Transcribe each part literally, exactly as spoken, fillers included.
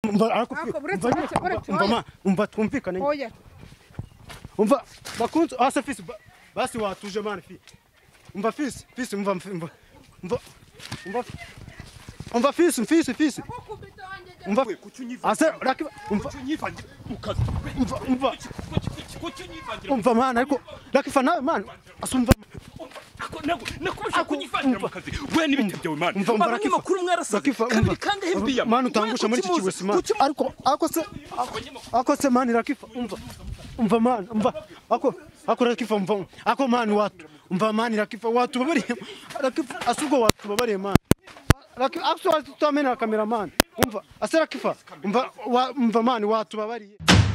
umva umva twumvikane umva bakunze asa fisi basi watuje man fi umva fisi fisi umva umva umva umva fisi fisi fisi umva asa rakiva umva umva umva umva man ariko rakiva nawe man asumva nakubasha kunyifangira mu kazi we nibitebye man abanye makuru mwarasaze kandi kandi hembiya man utangusha muri iki kiwese man ariko ako se ako se man rakiva umva umva man umva ako ako rakiva umva ako man watu umva man rakiva watu babari rakiva asugo watu babari man rakiva akso tutamena cameraman umva asa rakiva umva umva man watu babari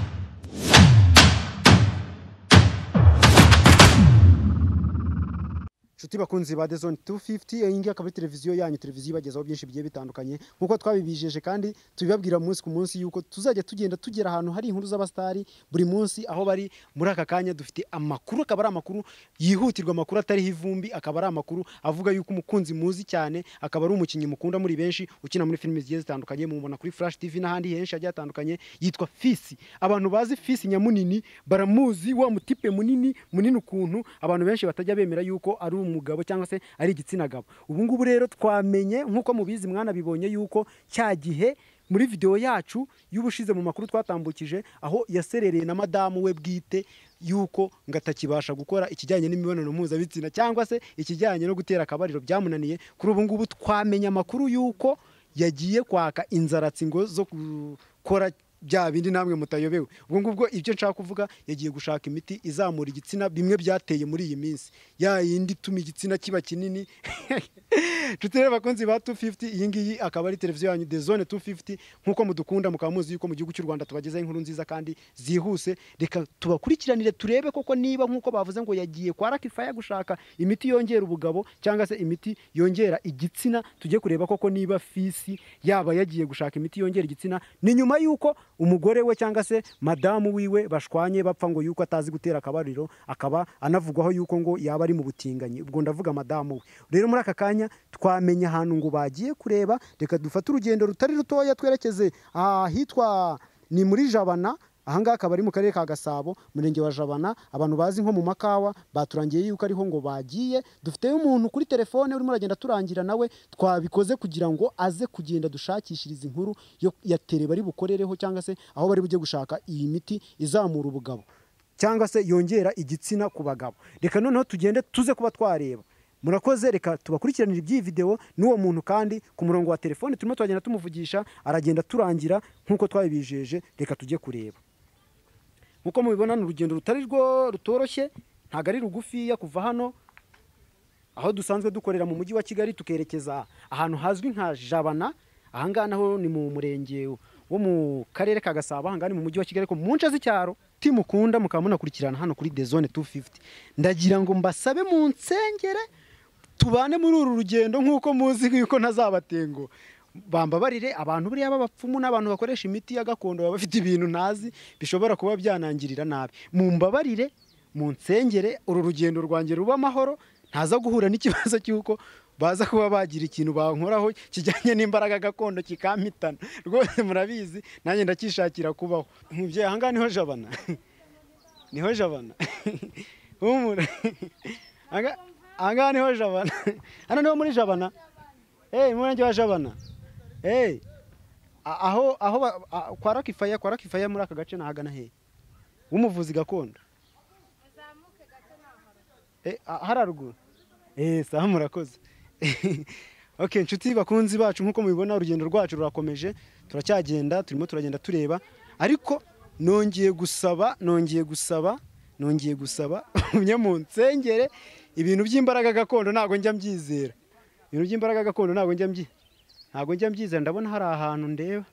Chuti bakunzi ba The Zone two fifty ingi akaba televiziyo yanyu televiziyo bagezaho byinshi bigiye bitandukanye nkuko twabibijeje kandi tubibabwira munsi ku munsi yuko tuzajya tugenda tugera ahantu hari inkuru z'abastari buri munsi aho bari muri aka kanya dufite amakuru akaba ari amakuru yihutirwa amakuru atari hivumbi akaba ari amakuru avuga yuko umukunzi muzi cyane akaba ari umukinnyi mukunda muri benshi ukina muri filimi zigiye zitandukanye mubona kuri Flash T V n'ahandi henshi agiye atandukanye yitwa Fisi abantu bazi Fisi nyamunini baramuzi wa mutipe munini munini ukuntu abantu benshi batajya bemera yuko ari umugabo cyangwa se ari igitsina gabo ubu ngubu rero twamenye nkuko mubizi mwana bibonye yuko cya gihe muri video yacu y'ubushize mu makuru twatambukije aho yaserereye na madamu we bwite yuko ngatakibasha gukora ikijyanye n'imibonano mpuzabitsina cyangwa se ikijyanye no gutera akabariro byamunaniye kuri ubu ngubu twamenye amakuru yuko yagiye kwaka inzaratsi ngo zo gukora bya bindi namwe mutayobewe ubwo ngubwo ibyo nshaka kuvuga yagiye gushaka imiti izamura igitsina bimwe byateye muri iyi minsi ya yindi tuma igitsina kiba kinini tutere bakunzi ba two fifty iyi ngiyi akaba ari televiziyo yanyu The Zone two fifty nkuko mudukunda mukamuzi yuko mu gihugu cy'u Rwanda tubagezaho inkuru nziza kandi zihuse reka tubakurikiranire turebe koko niba nkuko bavuze ngo yagiye kwa Rakifaya gushaka imiti yongera ubugabo cyangwa se imiti yongera igitsina tujye kureba koko niba Fisi yaba yagiye gushaka imiti yongera igitsina ni nyuma yuko umugore we cyangwa se madamu wiwe bashwanye bapfa ngo yuko atazi gutera akabariro akaba anavugwaho yuko ngo yaba ari mu butinganyi ubwo ndavuga madamu we rero muri aka kanya twamenya ahantu ngo bagiye kureba reka dufate urugendo rutari rutoya twerekeze ahitwa ni muri Jabana ahanga akaba ari mu karere ka Gasabo murenge wa Jabana abantu bazi nko mu makawa baturangiye yuko ariho ngo bagiye dufite umuntu kuri telefone urimo uragenda turangira nawe twabikoze kugira ngo aze kugenda dushakishiriza inkuru yo yatere bari bukorereho cyangwa se aho bari bujye gushaka iyi miti izamura ubugabo cyangwa se yongera igitsina ku bagabo reka noneho tugende tuze kuba twareba murakoze reka tubakurikiranira iby'iyi video n'uwo muntu kandi ku murongo wa telefone turimo twagenda tumuvugisha aragenda turangira nkuko twabibijeje reka tujye kureba nkuko mubibona n'urugendo rutari rwo rutoroshye ntago ari rugufi ya kuva hano aho dusanzwe dukorera mu mujyi wa Kigali tukerekeza ahantu hazwi nka Jabana ahanga naho ni mu murenge wo mu karere ka Gasabo ahanga ni mu mujyi wa Kigali ko munce z'icyaro timukunda mukamuna kurikirana hano kuri The Zone two fifty ndagira ngo mbasabe mu nsengere tubane muri uru rugendo nkuko muzi yuko ntazabatengo bambabarire abantu buri y'abapfumu n'abantu bakoresha imiti ya gakondo baba bafite ibintu nazi bishobora kuba byanangirira nabi mumbabarire mu nsengere uru rugendo rwanjye ruba amahoro ntaza guhura n'ikibazo cyuko baza kuba bagira ikintu bankoraho kijyanye n'imbaraga gakondo kikampitana rwose murabizi nanjye ndakishakira kubaho nkubye ahanga niho Jabana niho Jabana humura anga anga niho Jabana hano niho muri Jabana eh murenge wa Jabana eh aho aho kwa Rakifaya kwa Rakifaya muri aka gace nahagana he umuvuzi gakondo azamuke gato naho eh hararuguru eh saha murakoze okay nshuti bakunzi bacu nkuko mubibona urugendo rwacu rurakomeje turacyagenda turimo turagenda tureba ariko nongeye gusaba nongeye gusaba nongeye gusaba umye mu nsengere ibintu by'imbaraga gakondo nago njya mbyizera ibintu by'imbaraga gakondo nago njya mbyi nago njya mbyizera ndabona hari ahantu ndeba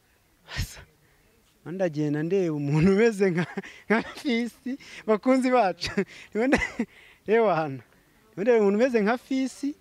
ndagenda ndeba umuntu umeze nka nka Fisi bakunzi bacu reba hano ndeba umuntu umeze nka Fisi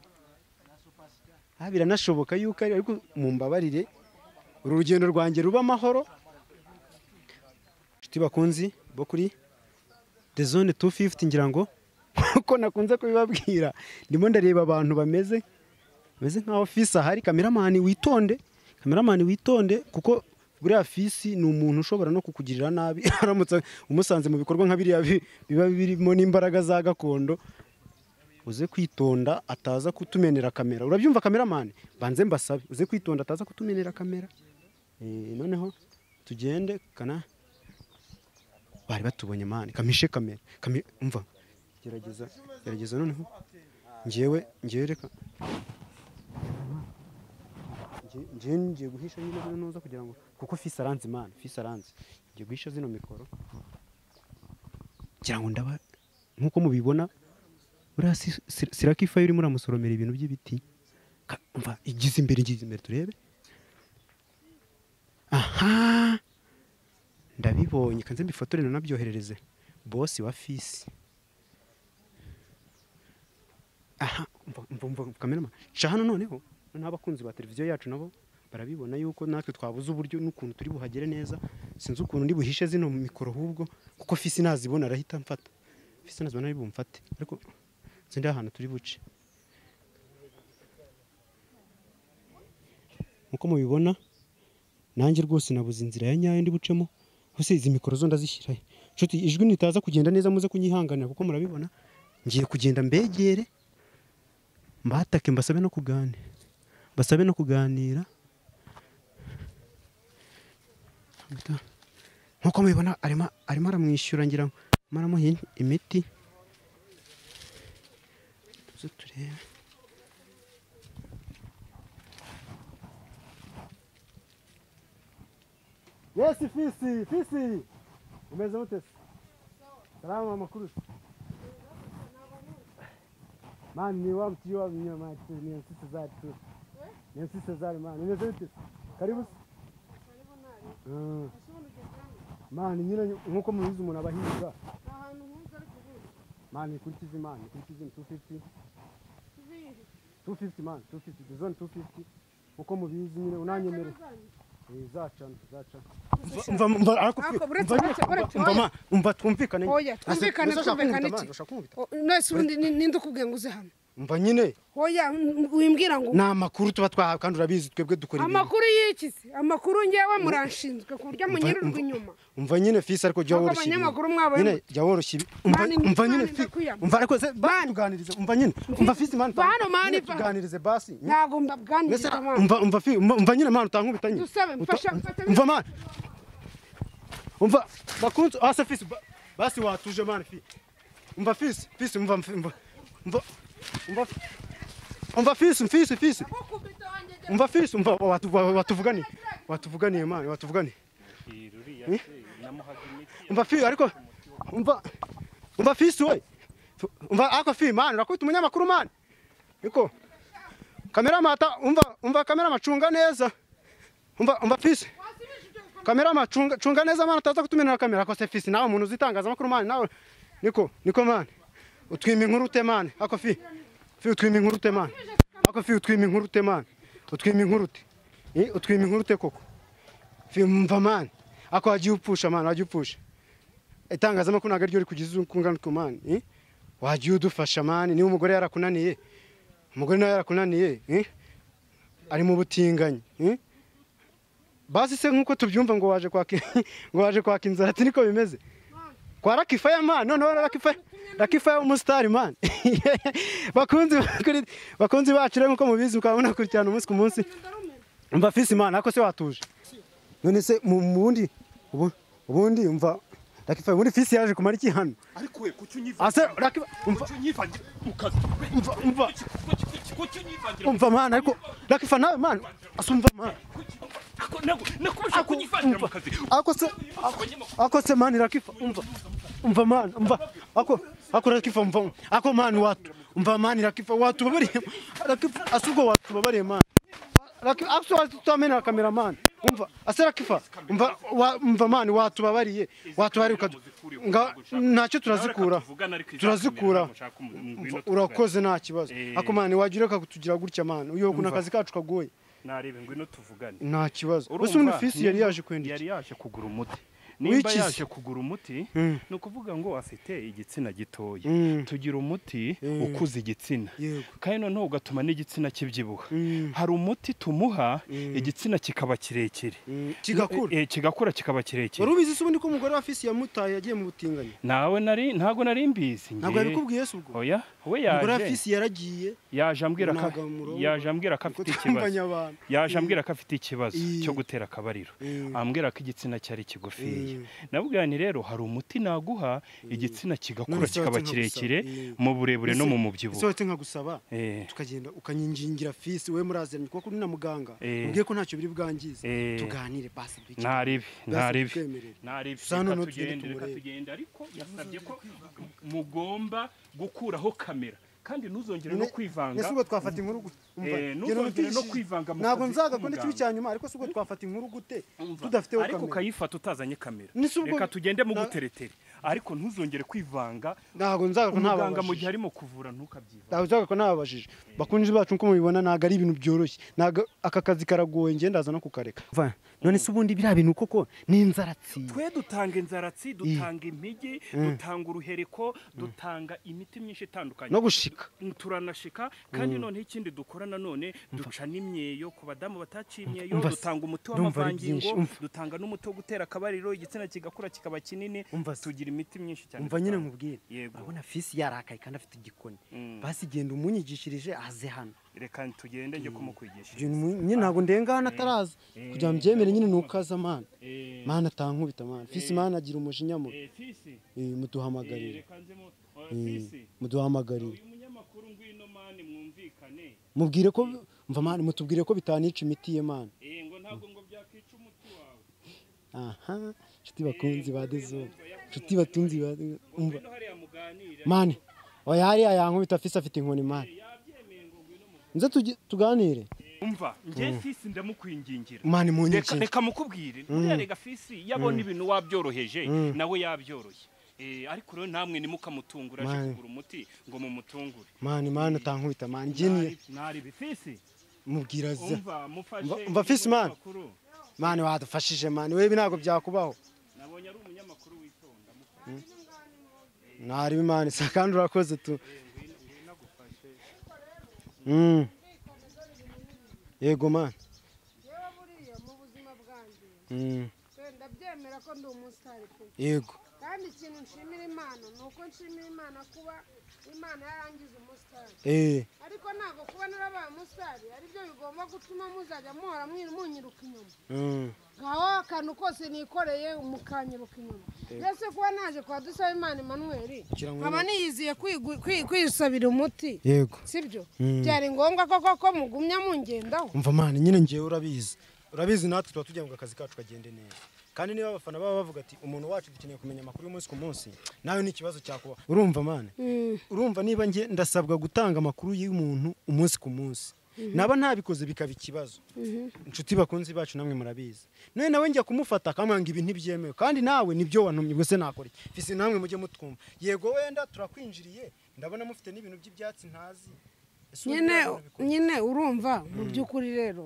ah biranashoboka yuko ariko mumbabarire uru rugendo rwanjye ruba amahoro nshuti bakunzi bo kuri The Zone two fifty ngira ngo ko nakunze kubibabwira ndimo ndareba abantu bameze bameze nka office ahari cameraman witonde cameraman witonde kuko buriya fisi ni umuntu ushobora no kukugirira nabi aramutse umusanze mu bikorwa nka biriya biba birimo n'imbaraga za gakondo. Uze kwitonda ataza kutumenera kamera. Urabyumva kameramani? Banze mbasabe uze kwitonda ataza kutumenera kamera. Eh noneho tugende kana bari batubonye mani kamishe kamera. Kami umva gerageza gerageza noneho ngewe ngewe reka ngiye ngiye guhisha nyine bino noza kugira ngo kuko fisi aranze man fisi aranze ngiye guhisha zino mikoro kugira ngo ndaba nkuko mubibona uriya Siraki Fire urimo uramusoromera ibintu by'ibiti umva igize imbere igize imbere turebe. Aha ndabibonye kanze mbifotorera nabyoherereze boss wa fisi. Aha umva umva kamera cha hano noneho n'abakunzi ba televiziyo yacu nabo barabibona yuko natwe twabuze uburyo n'ukuntu turi buhagere neza. Sinzi ukuntu ndi buhishe zino mikoro hubwo kuko fisi nazibona arahita mfata fisi nazibona ari bumfate ariko zindi ahantu turi buce uko mubibona nanjye rwose nabuze inzira ya nyayo ndi bucemo hose izi mikoro zo ndazishyira nshuti ijwi nitaza kugenda neza muze kunyihanganira kuko murabibona ngiye kugenda mbegere mbatake mbasabe no kuganira basabe no kuganira nkuko mubibona arimo arimo aramwishyura ngira maramuhe imiti tuze turebe. Yes fisi fisi umeze mute? Salama makuru man ni wamti wa mnyama tu ni sisi zatu ni sisi zari man umeze mute? Karibu karibu nari man nyine nkuko mubizi umuntu abahinga ahantu nkuza ari kuvuga man kuri T V man kuri T V two fifty two fifty man two fifty the zone two fifty uko mubizi nyine unanyemere eh zacana zacana umva umva ariko umva umva twumvikane oya twumvikane twumvikane nese ninde ukubwiye ngo uze hano umva nyine oya wimbwira ngo na makuru tuba twahawe kandi urabizi twebwe dukora ibintu amakuru y'ikizi amakuru ngewe muranshinzwe ku buryo munyirirwa inyuma umva nyine fisi ariko jya woroshye nyine jya woroshye umva umva nyine umva ariko tuganirize umva nyine umva fisi man bano mani tuganirize basi ntago mbabwaniriza man umva umva fi umva nyine man utankubitanye dusabe mfasha umva man umva bakunze asa fisi basi watuje man fi umva fisi fisi umva umva umva umva umva fisi fisi fisi umva fisi umva watuvugani watuvugani man watuvugani umva fi ariko umva umva fisi we umva ako fi man rakwita umunyamakuru man iko kamera mata umva umva kamera macunga neza umva umva fisi kamera macunga cunga neza man ataza kutumenera kamera ko se fisi nawe umuntu uzitangaza makuru man nawe niko niko man utwima inkuru te man ako fi fi utwima inkuru te man ako fi utwima inkuru te man utwima inkuru te eh utwima inkuru te koko fi mva man ako agiye upfusha man agiye upfusha itangaza makuru nagaryo uri kugiza ukungana ku man eh wagiye udufasha man ni umugore yarakunaniye umugore nawe yarakunaniye eh ari mu butinganyi eh basi se nkuko tubyumva ngo waje kwaka ngo waje kwaka inzara ati niko bimeze kwa Lucky Fire man none Lucky Fire Lucky Fire umustar man bakunzi bakunzi bacu rero nkuko mubizi ukabona kurikirana umunsi ku munsi umva fisi man ako se watuje none se mu bundi ubundi umva Lucky Fire ubundi fisi yaje kumara iki hano ariko we kucyunyiva ase Lucky umva kucyunyivangira ukaza umva umva kucyunyivangira umva man ariko Lucky Fire nawe man asumva man ako nago nakubasha kunyivangira mu kazi ako se ako se man Lucky Fire umva umva man umva ako ako Lucky Fire umva ako man watu umva man Lucky Fire watu babariye Lucky Fire asugo watu babariye man Lucky Fire watu tutamena cameraman umva ase Lucky Fire umva umva man watu babariye watu bari nga ntacyo turazikura turazikura urakoze nta kibazo ako man wajureka kutugira gutya man uyo kuna kazi kacu kagoye narebe ngwino tuvugane nta kibazo bose umuntu fisi yari yaje kwendika yari yaje kugura umuti nimba yaje kugura umuti no kuvuga ngo afite igitsina gitoya tugira umuti ukuza igitsina kandi noneho ugatuma n'igitsina kibyibuha hari umuti tumuha igitsina kikaba kirekire kigakura eh kigakura kikaba kirekire wari ubizi ubundi ko umugore wa fisi yamutaye yagiye mu butinganyi nawe nari ntago nari mbizi ntabwo yabikubwiye se ubwo oya we yaje umugore wa fisi yaragiye yaje ambwira ka yaje ambwira ko afite ikibazo yaje ambwira ko afite ikibazo cyo gutera akabariro ambwira ko igitsina cyari kigufi nabwo ni rero hari umuti naguha igitsina kigakura kikaba kirekire mu burebure no mu mubyibuho sote nkagusaba tukagenda ukanyinjingira fisi we muraziranye kuko uri na muganga ubwiye ko ntacyo biri bwangize tuganire basi biki naribi naribi naribi tugende tugende ariko yasabye ko mugomba gukuraho kamera kandi ntuzongere no kwivanga ese ubwo twafata inkuru umva ntuzongere no kwivanga mu ntabwo nzaga ko n'ikibi cyanyuma ariko se ubwo twafata inkuru gute tudafite kamera ariko kayifata utazanye kamera reka tugende mu guteretere ariko ntuzongere kwivanga ntabwo nzaga ko ntabanga mu gihe arimo kuvura ntukabyiva ntabwo nzaga ko nababajije bakunje bacu uko mubibona naga ari ibintu byoroshye naga aka kazi karagoye ngenda ndaza no kukareka none se ubundi biriya bintu koko ni inzaratsi twe dutanga inzaratsi dutanga impigi dutanga uruhereko dutanga imiti myinshi itandukanye no gushika turanashika kandi none ikindi dukora nanone duca n'imyeyo ku badamu bataciye imyeyo dutanga umuti w'amavangingo dutanga n'umuti wo gutera akabariro igitsina kigakura kikaba kinini tugira imiti myinshi cyane umva nyine nkubwire urabona fisi yarakaye kandi afite igikoni basi genda umunyigishirije aze hano reka tugende njye kumukwigisha nyine ntabwo ndenga hano ataraza kugira ngo mbyemere nyine nukaza mana mana atankubita mana fisi mana agira umujinya mu muduhamagarire muduhamagarire mubwire ko mva mana mutubwire ko bitanica imiti ye mana ngo ntabwo ngo byakica umuti wawe aha nshuti bakunzi ba dezo nshuti batunzi ba umva mana oya hariya yankubita fisi afite inkoni mana nze tuganire umva nje fisi ndamukwingingira mani munyiki reka mukubwire buriya rega fisi yabona ibintu wabyoroheje nawe yabyoroshye eh ariko rero namwe nimukamutungura aje kugura umuti ngo mumutungure mani mani atankubita mani ngini nari bifisi mubwira ze umva mufashe umva fisi mani mani wadufashije mani wewe binago byakubaho nabonye ari umunyamakuru witonda nari mani sakandi urakoze tu Mm. Yego man. Yewe buriya mu buzima bwanjye. Mm. Ndabyemera ko ndi umusitari pe. Yego. Kandi ikintu nshimira Imana nuko nshimira Imana kuba Imana yarangiza umusitari. Eh. Ariko ntago kuba narabaye umusitari ari byo bigomba gutuma muzajya muhora munyiruka inyuma. Mm. Gaho akantu kose nikoreye umukanyiruka inyuma. Mbese kuba naje kwa dusaba Imana Emmanuel nkaba niyiziye kwisabira umuti. Yego. Sibyo? Byari ngombwa koko ko mugumya mungendaho. Umva Mana nyine ngiye urabizi. Urabizi natwe tuba tujya mu kazi kacu kagende neza. Kandi niba abafana baba bavuga ati umuntu wacu dukeneye kumenya amakuru y'umunsi ku munsi nawe ni ikibazo cyakuba urumva Mana urumva niba nge ndasabwa gutanga amakuru y'umuntu umunsi ku munsi naba ntabikoze bikaba ikibazo inshuti bakunzi bacu namwe murabizi none nawe njya kumufata kamwanga ibi ntibyemewe kandi nawe nibyo wantumye ubwo se nakora iki fisi namwe mujye mutwumva yego wenda turakwinjiriye ndabona mufite n'ibintu by'ibyatsi ntazi nyine nyine urumva mu by'ukuri rero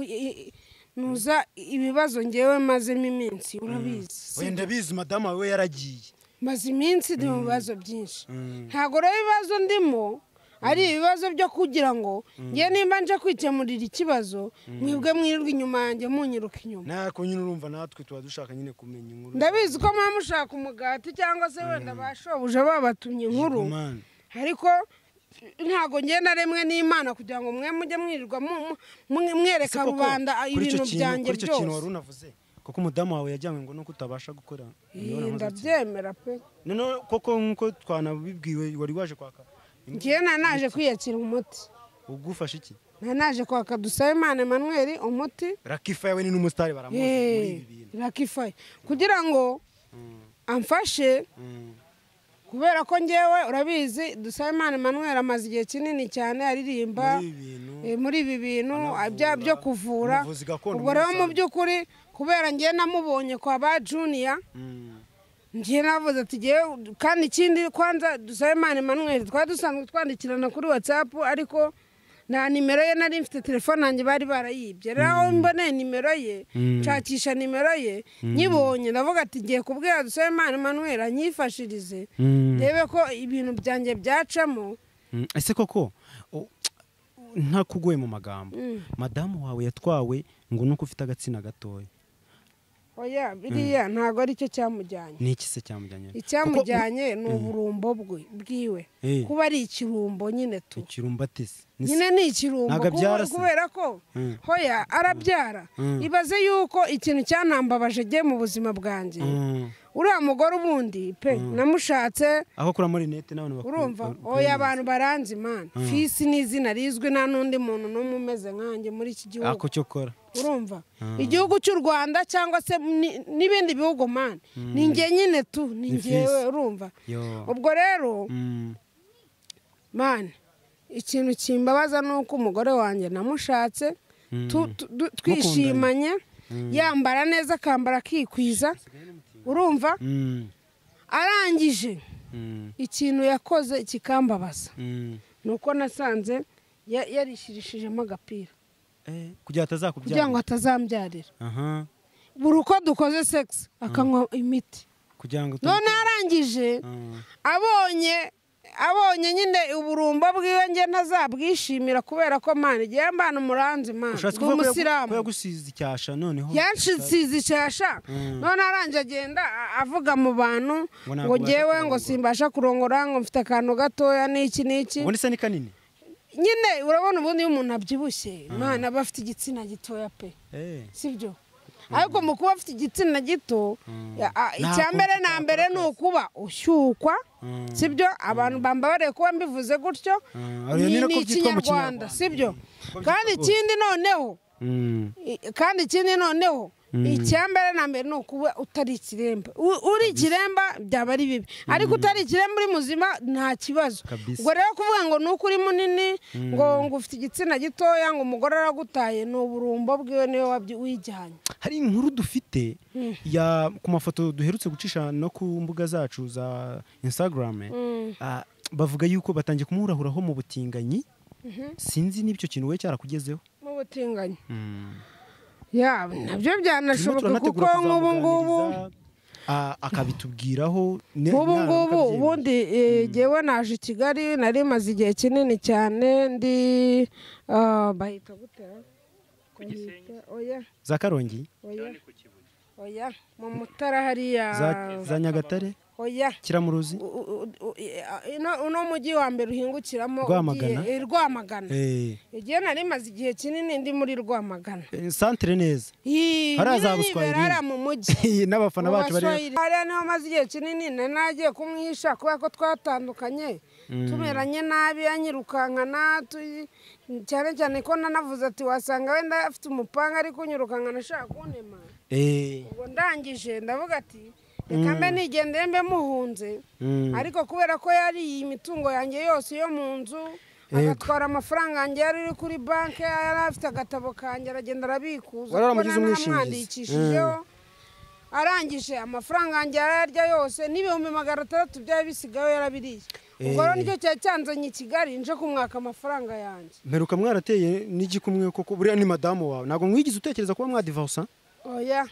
nuza ibibazo ngewe mazemo iminsi urabizi wenda bizi madama we yaragiye maze iminsi ndi mu bibazo byinshi ntago rero ibibazo ndimo ari ibibazo byo kugira ngo ngiye nimba nje kwikemurira ikibazo mwebwe mwirirwa inyuma yanjye munyiruka inyuma nako nyine urumva natwe tuba dushaka nyine kumenya inkuru ndabizi ko mwa mushaka umugati cyangwa se wenda bashobuje babatumye inkuru ariko ntago ngenda remwe n'Imana kugira ngo mwe mujye mwirirwa mwereka rubanda ibintu byanjye byose kuri kintu wari unavuze koko umudamu wawe yajyanywe ngo nuko utabasha gukora ndabyemera pe none koko nkuko twanabibwiwe wari waje kwaka ngiye naje kwiyakira umuti ugufasha iki naje kwaka dusaba Imana Emmanuel umuti Rakifa yawe ni n'umusitari baramuzi muri ibi bintu Rakifa kugira ngo amfashe kubera ko ngewe urabizi dusaba Imana Emmanuel amaze igihe kinini cyane aririmba muri ibi bintu byo kuvura ubwo rero mu by'ukuri kubera ngiye namubonye kwa ba Junior ngiye navuze ati ngewe kandi ikindi kwanza dusaba Imana Emmanuel twari dusanzwe twandikirana kuri WhatsApp ariko nta nimero ye nari mfite telefone yanjye bari barayibye rero aho mboneye nimero ye nshakisha nimero ye nyibonye ndavuga ati ngiye kubwira Dusabimana Emmanuel anyifashirize ndebe ko ibintu byanjye byacamo. Ese koko nta kugoye mu magambo madamu wawe yatwawe ngo nuko ufite agatsina gatoya? Oya biriya ntago ari cyo cyamujyanye. Ni iki se cyamujyanye? Icyamujyanye ni uburumbo bwe bwiwe kuba ari ikirumbo nyine tu. Ikirumbo atese nyine ni ikirumbo kubera ko hoya arabyara. Ibaze yuko ikintu cyanambabaje giye mu buzima bwanjye uriya mugore ubundi pe namushatse aho kura muri net n'abantu bakuru urumva oya abantu baranze Imana Fisi n'izina rizwi nta nundi muntu n'umwe umeze nkanjye muri iki gihugu. Ako cyo kora urumva igihugu cy'u Rwanda cyangwa se n'ibindi bihugu man ni nge nyine tu ni ngewe urumva. Ubwo rero man ikintu kimbabaza nuko umugore wanjye namushatse twishimanye yambara neza akambara akikwiza urumva arangije ikintu yakoze kikambabaza nuko nasanze yarishirishijemo agapira kugira atazakubyara kugira ngo atazambyarira. Buri uko dukoze sex akanywa imiti none arangije abonye abonye nyine uburumbo bwiwe nge ntazabwishimira kubera ko man igihe mbana umuranzi man umusiramu yagusize icyasha noneho yansize icyasha none aranje agenda avuga mu bantu ngo ngewe ngo simbasha kurongora ngo mfite akantu gatoya n'iki n'iki. Ubundi se ni kanini nyine urabona ubundi iyo umuntu abyibushye man aba afite igitsina gitoya pe sibyo ariko mu kuba afite igitsina gito icyambere na mbere ni ukuba ushyukwa sibyo abantu bambabare kuba mbivuze gutyo ni ikinyarwanda sibyo kandi ikindi noneho kandi ikindi noneho icyambere na mbere ni ukuba utari ikiremba uri ikiremba byaba ari bibi ariko utari ikiremba uri muzima nta kibazo. Ubwo rero kuvuga ngo nuko uri munini ngo ngo ufite igitsina gitoya ngo umugore aragutaye ni uburumbo bwiwe niwe wijyanye. Hari inkuru dufite ya ku mafoto duherutse gucisha no ku mbuga zacu za Instagram bavuga yuko batangiye kumuhurahuraho mu butinganyi. Sinzi n'ibyo kintu we cyarakugezeho mu butinganyi. Ya nabyo byanashoboka kuko nk'ubu ngubu akabitubwiraho nk'ubu ngubu ubundi ngewe naje i Kigali nari maze igihe kinini cyane ndi bahita gutera oya za Karongi oya mu Mutara hariya za Nyagatare oya Kiramuruzi uno mujyi wa mbere uhingukiramo Rwamagana igihe nari maze igihe kinini ndi muri Rwamagana santere neza haraza Buswahili hara mu mujyi n'abafana bacu bari hariya niho maze igihe kinini nagiye kumwihisha kubera ko twatandukanye tumeranye nabi yanyirukankana cyane cyane ko nanavuze ati wasanga wenda afite umupanga ariko unyirukankana ashaka kuntema. Ubwo ndangije ndavuga ati reka mbe nigendeye mbe muhunze ariko kubera ko yari imitungo yanjye yose yo mu nzu agatwara amafaranga yanjye yari iri kuri banki yari afite agatabo kanjye aragenda arabikuza namwandikishijeho arangije amafaranga yanjye yararya yose n'ibihumbi magana atandatu byari bisigaye yarabiriye. Ubwo rero nicyo cyari cyanzanye i Kigali nje kumwaka amafaranga yanjye. Mperuka mwarateye n'igikumwe koko buriya ni madamu wawe ntabwo mwigize utekereza kuba mwadivorsa? Oya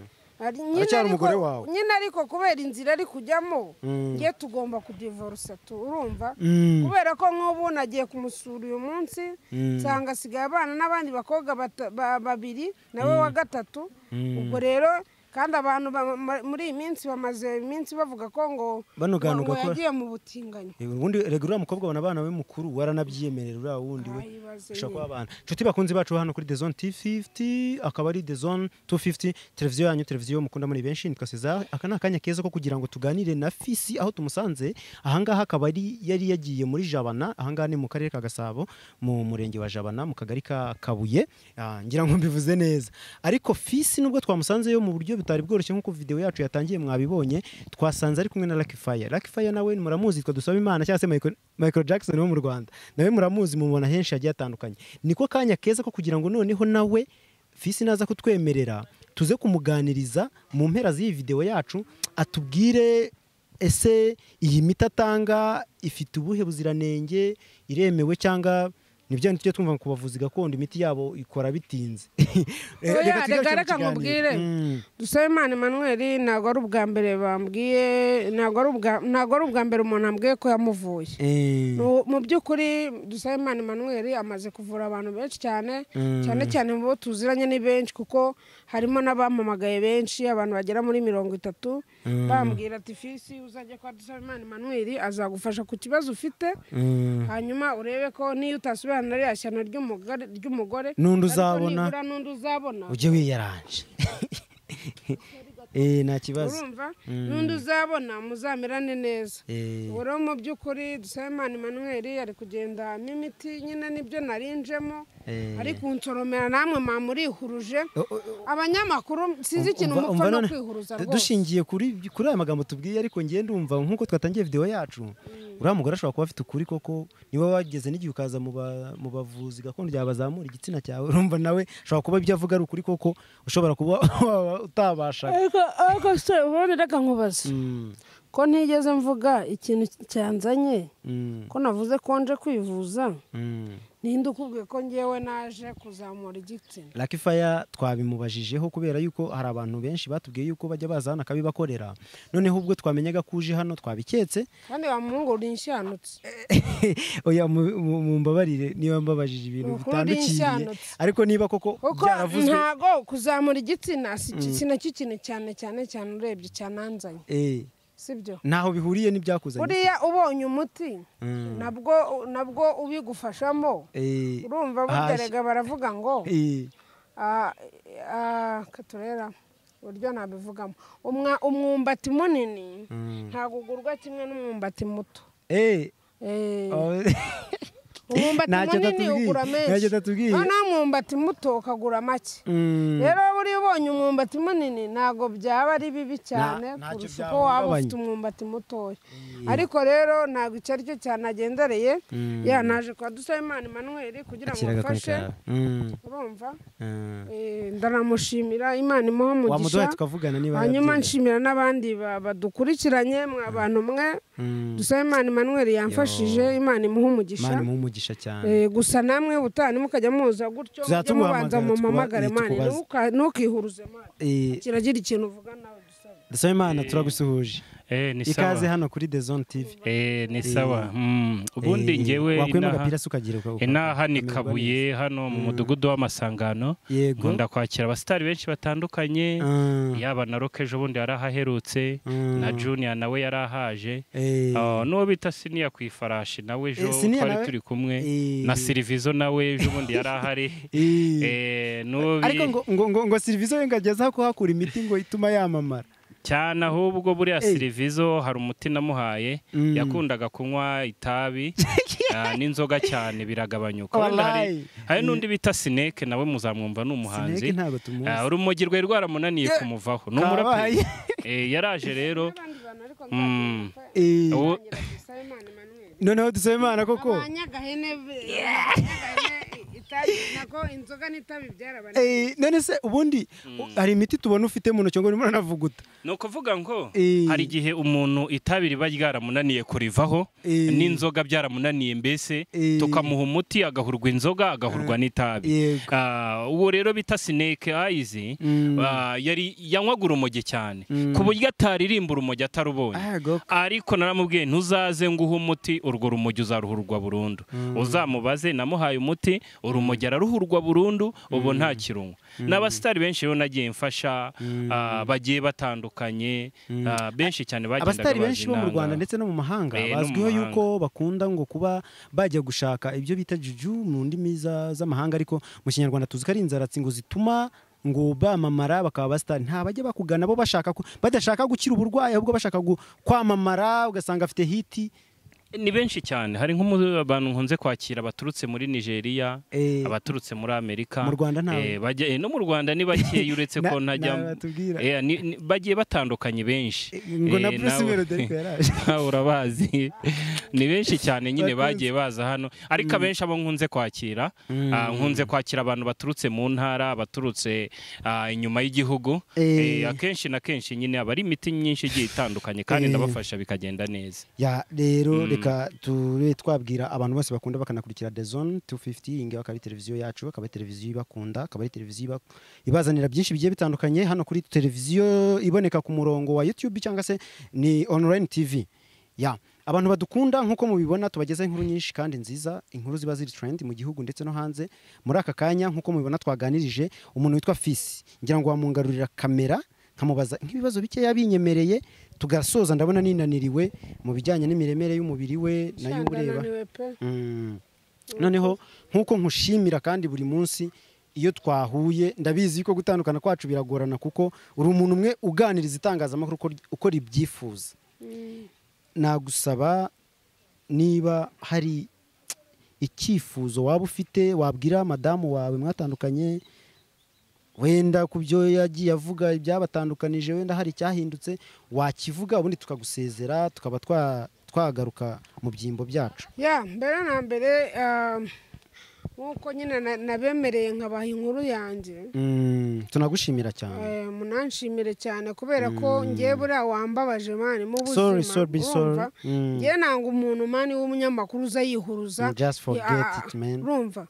aracyari umugore wawe nyine ariko kubera inzira ari kujyamo ngiye tugomba kudivorsa tu urumva kubera ko nk'ubu nagiye kumusura uyu munsi nsanga asigaye abana n'abandi bakobwa babiri nawe wa gatatu. Ubwo rero kandi abantu muri iyi minsi bamaze iminsi bavuga ko ngo banoganuka ko yagiye mu butinganyi. Ubundi rega uriya mukobwa abona abana we mukuru waranabyiyemerera uriya wundi we ushaka kuba abana. Nshuti bakunzi bacu hano kuri The Zone T fifty akaba ari The Zone two fifty televiziyo yanyu televiziyo mukunda muri benshi nitwa Cesar. Aka ni akanya keza ko kugira ngo tuganire na Fisi aho tumusanze ahangaha akaba ari yari yagiye muri Jabana ahangaha ni mu karere ka Gasabo mu murenge wa Jabana mu kagari ka Kabuye ngira ngo mbivuze neza. Ariko Fisi nubwo twamusanze yo mu buryo bitari bworoshye nkuko video yacu yatangiye mwabibonye twasanze ari kumwe na Lucky Fire. Lucky Fire nawe muramuzi twa Dusabimana cyangwa se Michael, Michael Jackson wo mu Rwanda nawe muramuzi mubona henshi yagiye atandukanye. Niko kanya keza ko kugira ngo noneho nawe Fisi naza kutwemerera tuze kumuganiriza mu mpera z'iyi video yacu atubwire ese iyi miti atanga ifite ubuhe buziranenge iremewe cyangwa nibyo tujye twumva ku bavuzi gakondo imiti yabo ikora bitinze. Oya reka reka nkubwire Dusabimana Emmanuel ntago ari ubwa mbere bambwiye ntago ari ubwa ntago ari ubwa mbere umuntu ambwiye ko yamuvuye. Mu by'ukuri Dusabimana Emmanuel amaze kuvura abantu benshi cyane cyane cyane bo tuziranye ni benshi kuko harimo n'abamamagaye benshi abantu bagera muri mirongo itatu bambwira ati fisi uzajya kwa Dusabimana Emmanuel azagufasha ku kibazo ufite hanyuma urebe ko niyo utasubirana ari ashyano ry'umugore ry'umugore nundi uzabona nundi uzabona uje wiyaranje. Eh nta kibazo urumva nundi uzabona muzamerane neza. Uro mu by'ukuri Dusabimana Emmanuel ari kugenda n'imiti nyine nibyo narinjemo ariko unsoromera namwe mamurihuruje abanyamakuru sinzi ikintu umupfa no kwihuruza rwose. Dushingiye kuri kuri aya magambo tubwiye ariko ngiye ndumva nkuko twatangiye video yacu uriya mugore ashobora kuba afite ukuri koko niba wageze n'igihe ukaza mu bavuzi gakondo byabazamura igitsina cyawe urumva nawe ashobora kuba ibyo avuga ari ukuri koko ushobora kuba utabasha. Ariko se ubone reka nkubaza ko ntigeze mvuga ikintu cyanzanye ko navuze ko nje kwivuza ninde ukubwiye ko ngewe naje kuzamura igitsina. Lucky Fire twabimubajijeho kubera yuko hari abantu benshi batubwiye yuko bajya baza hano akabibakorera noneho ubwo twamenyaga kuje hano twabiketse kandi wa muhungu urishanutse. Oya mumbabarire niba mbabajije ibintu bitandukiye ariko niba koko byaravuzwe ntago kuzamura igitsina igitsina cy'ikintu cyane cyane cyane urebye cyananzanye. Eh sibyo naho bihuriye n'ibyakuzanye buriya ubonye umuti nabwo nabwo ubigufashamo urumva buderega baravuga ngo ah ah katurera buryo nabivugamo umwumbati munini ntagugurwa kimwe n'umwumbati muto. Eh eh umwumbati munini ugura menshi noneho umwumbati muto ukagura make. Rero buri ubonye umwumbati munini ntago byaba ari bibi cyane kurusha uko waba ufite umwumbati mutoya ariko rero ntago icyo ari cyo cyane agendereye yanaje kwa Dusabimana Emmanuel kugira ngo afashe urumva. Ndanamushimira Imana imuha umugisha hanyuma nshimira n'abandi badukurikiranye mwe abantu mwe Dusabimana Emmanuel yamfashije Imana imuha umugisha cyane. Gusa namwe butani mukajya muza gutyo mubanza mu mamagare mani nukihuruze mani kiragira ikintu uvuga nawe Dusabimana turagusuhuje. Eh ni sawa ikaze hano kuri The Zone T V. Eh ni sawa ubundi ngewe ina hani Kabuye hano mu mudugudu w'amasangano ngunda kwakira abastari benshi batandukanye yaba na Rokeje ubundi yarahaherutse na Junior nawe yarahaje no bita Siniya kwifarashi nawe ejo twari turi kumwe na Silvizo nawe ejo ubundi yarahari. Eh no ariko ngo ngo ngo Silvizo ngageza ko hakura imiti ngo ituma yamamara cyane ahubwo buriya Silvizo hari umuti namuhaye yakundaga kunywa itabi n'inzoga cyane biragabanyuka. Hari hari nundi bita Snake nawe muzamwumva n'umuhanzi urumogi rwe rwaramunaniye kumuvaho n'umuraperi yaraje rero noneho Dusabimana koko nako inzoga n'itabi byarabana. Eh none se ubundi hari imiti tubona ufite mu ntoki ngo nimura navuguta no kuvuga ngo hari gihe umuntu itabi riba ryaramunaniye kurivaho n'inzoga byaramunaniye mbese tukamuha umuti agahurwa inzoga agahurwa n'itabi. Uwo rero bita Snake Eyes yari yanywaga urumogi cyane ku buryo ataririmba urumogi atarubonye ariko naramubwiye ntuzaze nguha umuti urwo rumogi uzaruhurwa burundu uzamubaze namuhaye umuti urumogi araruhurwa burundu ubu nta kirungo. N'abastari benshi rero nagiye mfasha bagiye batandukanye benshi cyane bagendaga abastari benshi bo mu Rwanda ndetse no mu mahanga bazwiho yuko bakunda ngo kuba bajya gushaka ibyo bita juju mu ndimi z'amahanga ariko mu Kinyarwanda tuzi ko ari inzaratsi ngo zituma ngo bamamara bakaba abastari nta bajye bakugana bo bashaka badashaka gukira uburwayi ahubwo bashaka kwamamara ugasanga afite hiti. Ni benshi cyane hari nk'abantu nkunze kwakira baturutse muri Nigeria abaturutse muri Amerika mu Rwanda nta bajye no mu Rwanda ni bakeye uretse ko ntajya bagiye batandukanye benshi ngo na Bruce Melody yaraje urabazi ni benshi cyane nyine bagiye baza hano ariko abenshi abo nkunze kwakira nkunze kwakira abantu baturutse mu ntara baturutse inyuma y'igihugu akenshi na kenshi nyine abari imiti nyinshi igiye itandukanye kandi ndabafasha bikagenda neza. Ya rero reka tube twabwira abantu bose bakunda bakanakurikira The Zone two fifty inge bakaba televiziyo yacu akaba televiziyo ibakunda akaba televiziyo ibazanira byinshi bigiye bitandukanye hano kuri televiziyo iboneka ku murongo wa YouTube cyangwa se ni online T V ya abantu badukunda nkuko mubibona tubageza inkuru nyinshi kandi nziza inkuru ziba ziri trend mu gihugu ndetse no hanze muri aka kanya nkuko mubibona twaganirije umuntu witwa Fisi ngira ngo wamungarurira kamera nkamubaza nk'ibibazo bike yabinyemereye tugasoza ndabona ninaniriwe mu bijyanye n'imiremere y'umubiri we nayo ureba noneho nkuko nkushimira kandi buri munsi iyo twahuye ndabizi ko gutandukana kwacu biragorana kuko uri umuntu umwe uganiriza itangazamakuru uko ribyifuza nagusaba niba hari icyifuzo waba ufite wabwira madamu wawe mwatandukanye wenda ku byo yagiye avuga ibyabatandukanije wenda hari cyahindutse wakivuga ubundi tukagusezera tukaba twagaruka mu byimbo byacu ya mbere na mbere nkuko nyine nabemereye nkabaha inkuru yanjye tunagushimira cyane munanshimire cyane kubera ko ngiye buriya wambabaje mani mu buzima ngiye nanga umuntu mani w'umunyamakuru uza yihuruza urumva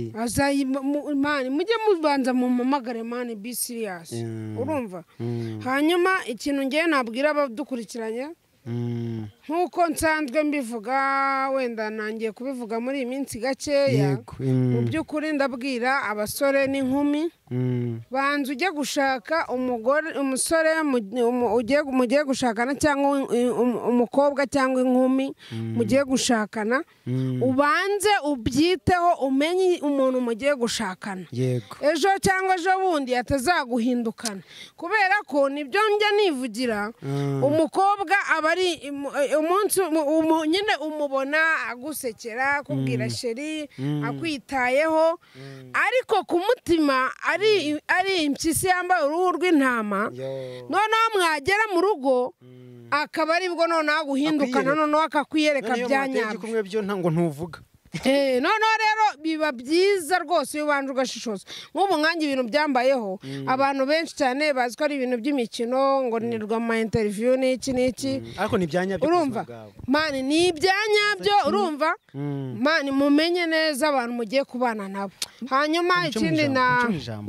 mani mujye mubanza mu mamagare mani be serious urumva hanyuma ikintu ngiye nabwira abadukurikiranye nkuko nsanzwe mbivuga wenda nangiye kubivuga muri iyi minsi gakeya mu by'ukuri ndabwira abasore n'inkumi banza ujye gushaka umugore umusore mugiye gushakana cyangwa umukobwa cyangwa inkumi mugiye gushakana ubanze ubyiteho umenye umuntu mugiye gushakana ejo cyangwa ejo bundi atazaguhindukana kubera ko nibyo njya nivugira umukobwa aba ari umunsi nyine umubona agusekera akubwira sheri akwitayeho ariko ku mutima ari impyisi yambaye uruhu rw'intama noneho mwagera mu rugo akaba aribwo noneho aguhindukana noneho akakwiyereka bya nyabyo ntabwo ntuvuga noneho rero biba byiza rwose iyo ubanje ugashishoza nk'ubu nkange ibintu byambayeho abantu benshi cyane bazi ko ari ibintu by'imikino ngo nirwa ama interview n'iki n'iki ariko ni ibya nyabyo urumva mani ni ibya nyabyo urumva mani mumenye neza abantu mugiye kubana nabo hanyuma ikindi na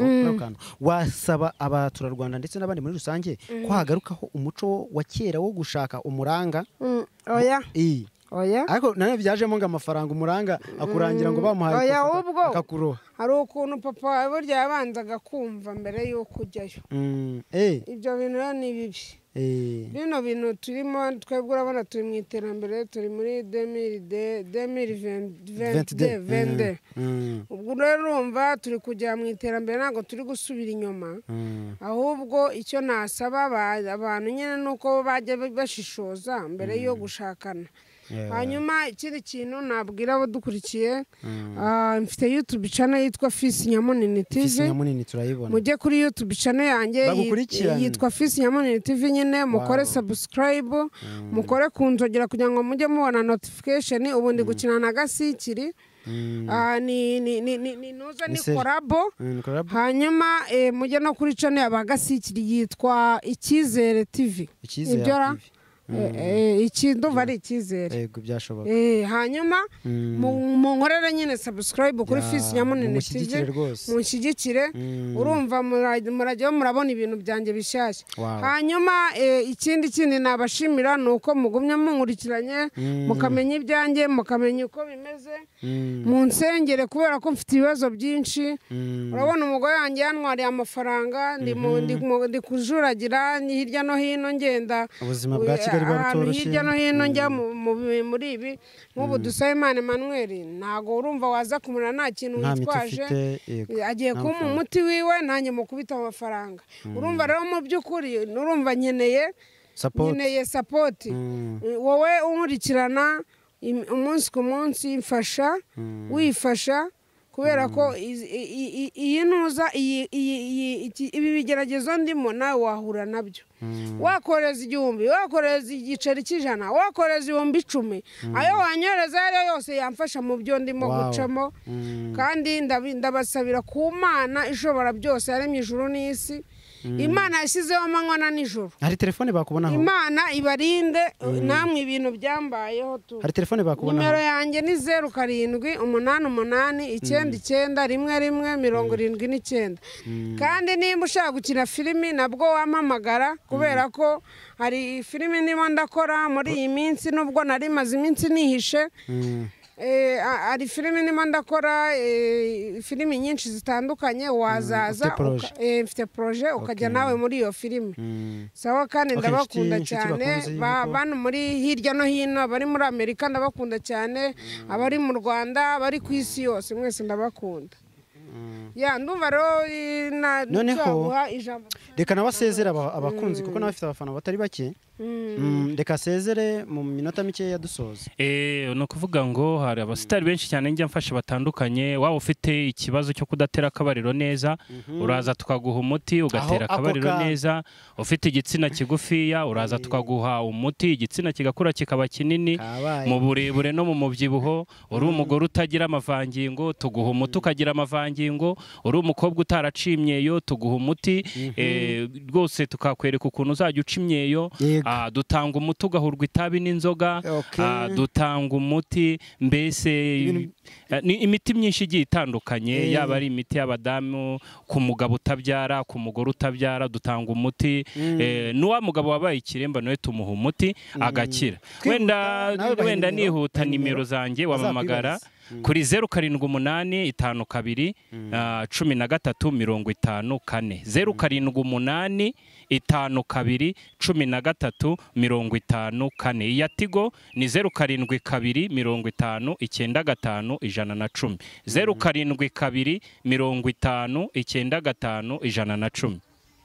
wasaba abaturarwanda ndetse n'abandi muri rusange ko hagarukaho umuco wa kera wo gushaka umuranga oya oya ariko nane byajemo ngo amafaranga umuranga akurangira ngo bamuhaye akakuroha hari ukuntu papa burya yabanzaga kumva mbere y'uko ujyayo ibyo bintu ni bibi bino bintu turimo twebwe urabona turi mu iterambere turi muri demiri vende ubwo rero urumva turi kujya mu iterambere ntabwo turi gusubira inyuma ahubwo icyo nasaba abantu nyine ni uko bajya bashishoza mbere yo gushakana hanyuma ikindi kintu nabwira abadukurikiye mfite YouTube channel yitwa Fisi Nyamunini T V mujye kuri YouTube channel yanjye yitwa Fisi Nyamunini T V nyine mukore subscribe mukore kunzogera kugira ngo mujye mubona notification ubundi gukina na Gasikiri ni ni ni ni noza ni korabo hanyuma mujye no kuri channel ya Gasikiri yitwa Icyizere T V ibyo iki ndumva ari icyizere yego byashoboka hanyuma mu nkorere nyine subscribe kuri Fisi Nyamunini T V munshyigikire urumva murajyaho murabona ibintu byanjye bishyashya hanyuma ikindi kindi nabashimira ni uko mugumye munkurikiranye mukamenya ibyanjye mukamenya uko bimeze mu nsengere kubera ko mfite ibibazo byinshi urabona umugore wanjye yantwariye amafaranga ndi kujuragira hirya no hino ngenda ubuzima bwa Kigali hirya no hino njya muri ibi nk'ubu dusabe Imana Emmanuel ntago urumva waza kumura nta kintu witwaje agiye kumpa umuti wiwe nanjye mukubita amafaranga urumva rero mu by'ukuri urumva nkeneye nkeneye support wowe unkurikirana umunsi ku munsi mfasha wifasha kubera ko iyi ntuza ibi bigeragezo ndimo nawe wahura nabyo wakoreza igihumbi wakoreza igiceri cy'ijana wakoreza ibihumbi icumi ayo wanyoreza ayo ariyo yose yamfasha mu byo ndimo gucamo kandi ndabasabira ku Mana ishobora byose yaremye ijuru n'isi imana yashyizeho amanywa na nijoro. hari telefone bakubonaho? Imana ibarinde namwe ibintu byambayeho tu. hari telefone bakubonaho? Nimero yanjye ni zeru karindwi umunani umunani icyenda icyenda rimwe rimwe mirongo irindwi n'icyenda. kandi nimba ushaka gukina filimi nabwo wampamagara kubera ko hari filimi ndimo ndakora muri iyi minsi nubwo nari maze iminsi nihishe. hari filimi ndimo ndakora filimi nyinshi zitandukanye wazaza mfite proje ukajya nawe muri iyo filimi. sawa kandi ndabakunda cyane bano muri hirya no hino abari muri Amerika ndabakunda cyane abari mu Rwanda abari ku isi yose mwese ndabakunda. ya ndumva rero noneho reka nabasezera abakunzi kuko nabafite abafana batari bake. reka sezere mu minota mikeya dusoza. eh no kuvuga ngo hari abasitari benshi cyane njya mfasha batandukanye waba ufite ikibazo cyo kudatera akabariro neza uraza tukaguha umuti ugatera akabariro neza. ufite igitsina kigufiya uraza tukaguha umuti igitsina kigakura kikaba kinini mu burebure no mu mubyibuho. uri umugore utagira amavangingo tuguha umuti ukagira amavangingo. uri umukobwa utaracimyeyo tuguha umuti rwose tukakwereka ukuntu uzajya ucimyeyo. dutanga umuti ugahurwa itabi n'inzoga. dutanga umuti mbese ni imiti myinshi igiye itandukanye yaba ari imiti y'abadamu ku mugabo utabyara ku mugore utabyara dutanga umuti. n'uwa mugabo wabaye ikiremba nawe tumuha umuti agakira. wenda wenda nihuta nimero zanjye wamamagara kuri zeru karindwi umunani itanu kabiri cumi na gatatu mirongo itanu kane. zeru karindwi umunani itanu kabiri cumi na gatatu mirongo itanu kane. iya Tigo ni zeru karindwi kabiri mirongo itanu icyenda gatanu ijana na cumi. zeru karindwi kabiri mirongo itanu icyenda gatanu ijana na cumi.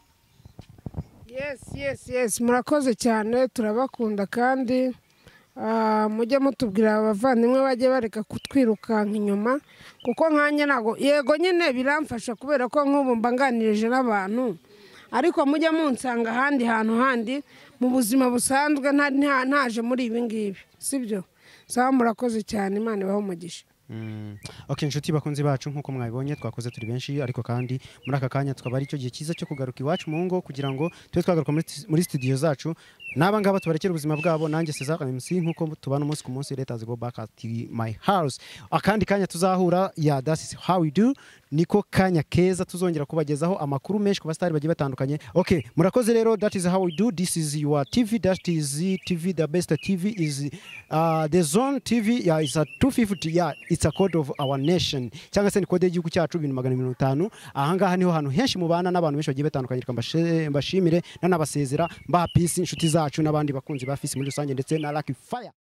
yes yes yes murakoze cyane turabakunda kandi mujye mutubwira abavandimwe bajye bareka kutwirukanka inyuma kuko nkanjye ntago yego nyine biramfasha kubera ko nk'ubu mbanganirije n'abantu ariko mujye munsanga ahandi hantu handi mu buzima busanzwe ntaje muri ibi ngibi sibyo. sawa murakoze cyane Imana ibahe umugisha. Okay inshuti bakunzi bacu nkuko mwabibonye twakoze turi benshi ariko kandi muri aka kanya twaba ari cyo gihe cyiza cyo kugaruka iwacu mu ngo kugira ngo tube twagaruka muri studio zacu naba ngaba tubarekera ubuzima bwabo. nanjye Cesar M C nkuko tubana umunsi ku munsi let us go back at my house. akandi kanya tuzahura ya that is how we do niko kanya keza tuzongera kubagezaho amakuru menshi ku bastari bagiye batandukanye. Okay murakoze rero that is how we do. This is your T V that is T V the best T V is uh, the Zone T V. yeah it's a two fifty. yeah it's a code of our nation cyangwa se ni code y'igihugu cyacu ibintu magana mirongo itanu. aha ngaha niho hantu henshi mubana n'abantu benshi bagiye batandukanye. mbashimire nanabasezera mbaha peace inshuti zacu n'abandi bakunzi ba Fisi muri rusange ndetse na Lucky Fire.